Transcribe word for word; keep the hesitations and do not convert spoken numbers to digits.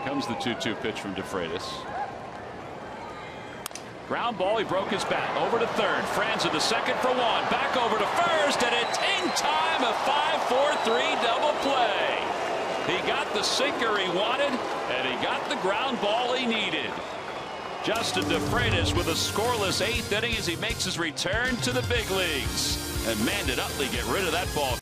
comes the two two pitch from Fratus. Ground ball, he broke his bat. Over to third. Franz at the second for one. Back over to first, and it's in time. A five four three double play. He got the sinker he wanted, and he got the ground ball he needed. Justin Fratus with a scoreless eighth inning as he makes his return to the big leagues. And man, did Utley get rid of that ball.